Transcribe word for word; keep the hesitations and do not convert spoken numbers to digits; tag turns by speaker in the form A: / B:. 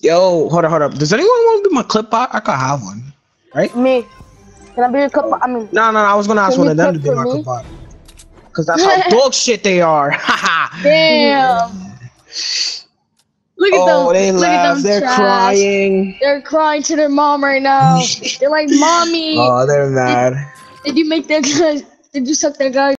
A: Yo, hold up, hold up. Does anyone want to be my clip bot? I could have one, right?
B: Me. Can I be your clip? I mean.
A: No, no, no. I was gonna ask one of them to be my clip bot. Cause that's how dog shit they are. Haha.
B: Damn. Look at
A: oh,
B: them.
A: they
B: Look
A: laugh.
B: at them.
A: They're
B: trash.
A: crying.
B: They're crying to their mom right now. They're like, "Mommy."
A: Oh, they're mad.
B: Did, did you make that guy? Did you suck that guy?